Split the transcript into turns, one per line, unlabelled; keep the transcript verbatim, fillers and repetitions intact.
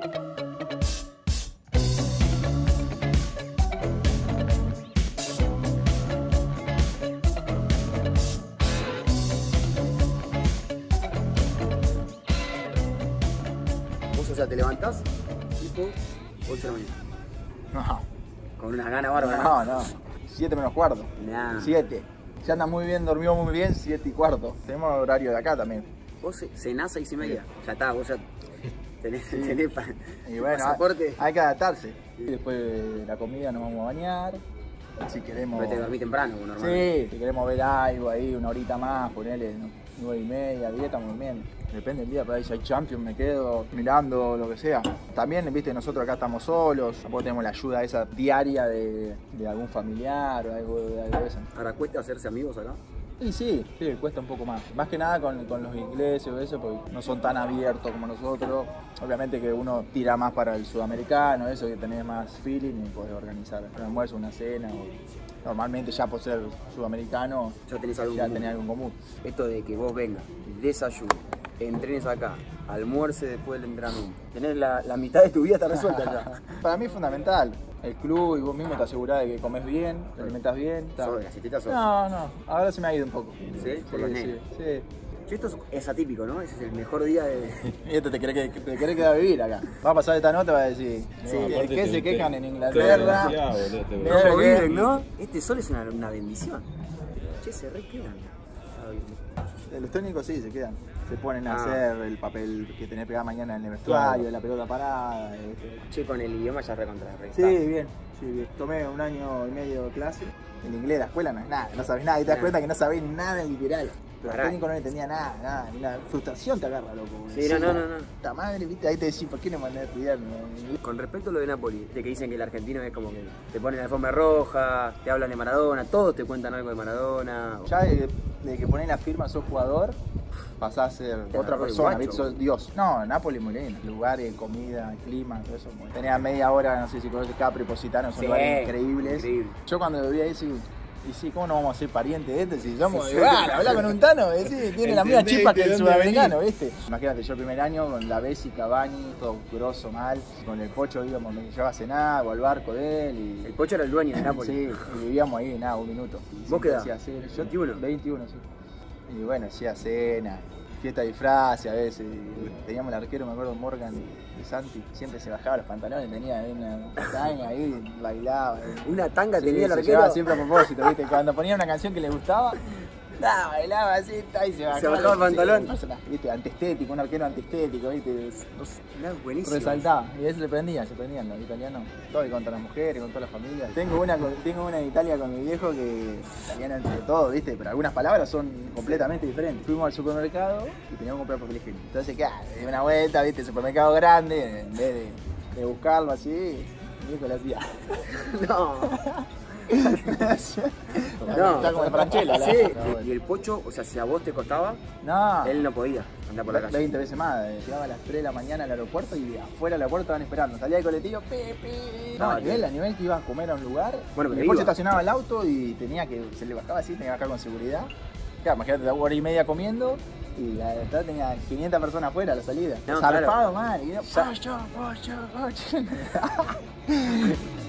O sea, te levantás tipo ocho de la mañana.
No.
Con unas ganas bárbaras.
No, no. siete menos cuarto.
Nah.
siete. Ya anda muy bien, dormió muy bien, siete y cuarto. Tenemos horario de acá también.
Vos cenás a seis y media. Ya está, vos ya tenés,
Sí.
tenés pa,
Y bueno,
pasaporte.
hay, hay que adaptarse. Y después de la comida nos vamos a bañar. Si queremos.
Pero te dormís temprano, vos,
Sí,
normalmente.
si queremos ver algo ahí, una horita más, ponele nueve y media, diez, estamos durmiendo. Depende del día, por ahí si hay Champions me quedo mirando lo que sea. También, viste, nosotros acá estamos solos, tampoco tenemos la ayuda esa diaria de, de algún familiar o algo de, algo de eso.
Ahora, ¿cuesta hacerse amigos acá?
Y sí, sí, cuesta un poco más. Más que nada con, con los ingleses o eso, porque no son tan abiertos como nosotros. Obviamente que uno tira más para el sudamericano, eso, que tenés más feeling y podés organizar un almuerzo, una cena. O, normalmente ya por ser sudamericano,
Ya tenés algo en
ya
común.
tenés algo en común.
Esto de que vos vengas, desayuno, entrenes acá, almuerce después del entrenamiento. Tenés la, la mitad de tu vida está resuelta ya.
Para mí es fundamental. El club y vos mismo te asegurás de que comes bien, te alimentas bien. ta.
Sobre, las siestitas sobre.
No, no, ahora se me ha ido un poco.
¿Sí? Por los
sí,
nenes.
sí.
Che, esto es, es atípico, ¿no? Ese es el mejor día de...
Y esto te querés, que, te querés quedar a vivir acá. Va a pasar esta nota y va a decir,
Sí,
¿en
aparte
qué
te-
se
te-
quejan en
te
Inglaterra?
demasiado, boludo, te-
Mira
¿Cómo
lo que-
viven, no? Este sol es una, una bendición. Che, se re quedan.
Los técnicos sí se quedan. Se ponen a
Ah.
hacer el papel que tenés pegado mañana en el vestuario, la pelota parada. este.
Che, con el idioma ya recontra re.
Sí, bien, sí, bien. Tomé un año y medio de clase. El inglés de la escuela no es nada, no sabés nada. Y te das
Nah.
cuenta que no sabés nada literal. Pero
Pará.
el técnico no entendía nada, nada. Una frustración te agarra, loco.
Sí, no, no, no, no.
La madre, viste, ahí te decís, ¿por qué no mandé a estudiar? No?
Con respecto a lo de Napoli, de que dicen que el argentino es como que te ponen la alfombra roja, te hablan de Maradona, todos te cuentan algo de Maradona.
Ya de, de que ponés la firma sos jugador, pasás a ser otra
Napoli,
persona,
guacho.
¿viste? Sos Dios. No, Nápoles muy lindo. Lugares, comida, clima, todo eso. Muy... Tenía media hora, no sé si conoces Capri, Positano, son
Sí,
lugares increíbles.
increíble.
Yo cuando vivía ahí, sí, y sí, ¿cómo no vamos a ser parientes de este? Si somos igual, hablar con un tano, y sí, tiene la misma
¿Entendés
chispa
de
que el
dónde
sudamericano, ¿viste? Imagínate, yo el primer año con la Bessi, Cavani, todo grosso, mal, con el Pocho íbamos, me llevaba a cenar o al barco de él y...
El Pocho era el dueño de Napoli.
Sí, y vivíamos ahí, nada, un minuto. Y
¿Vos qué edad?
hacía cena. Yo
¿veintiuno?
veintiuno, sí. Y bueno, hacía cena, fiesta de disfraz a veces. Y teníamos el arquero, me acuerdo, Morgan de Santi, siempre se bajaba los pantalones, tenía ahí una tanga ahí, bailaba.
Una tanga
Sí,
tenía el
se
arquero.
llevaba siempre a propósito, ¿viste? Cuando ponía una canción que le gustaba, nah, bailaba así, ta, y se bajaba.
Se bajaba el pantalón.
Sí, ¿viste? Antiestético, un arquero antiestético, ¿viste?
Era buenísimo.
Resaltaba, y eso se prendían, se prendían los italianos, todo, y contra las mujeres, con todas las familias. Tengo una, con- tengo una en Italia con mi viejo que italiana entre todo, ¿viste? Pero algunas palabras son completamente diferentes. Fuimos al supermercado y teníamos que comprar papel higiénico. Entonces, ¿qué? Di una vuelta, ¿viste? Supermercado grande, en vez de, de buscarlo así, mi viejo lo hacía.
No.
No, está como el Franchella, la-
Sí.
No, bueno.
Y el Pocho, o sea, si a vos te costaba,
No,
él no podía andar por la calle.
veinte veces más. eh, Llegaba a las tres de la mañana al aeropuerto y afuera del aeropuerto estaban esperando. Salía del colectivo, pi, pi. No,
No,
a nivel,
que-
a nivel que iba a comer a un lugar.
Bueno, pero
después se
iba.
estacionaba el auto y tenía que, se le bajaba así, tenía que bajar con seguridad. Claro, imagínate, la hora y media comiendo y la verdad tenía quinientas personas afuera a la salida.
No,
Zarpado,
claro.
man. Y yo,
Ya-
pocho, pocho, pocho.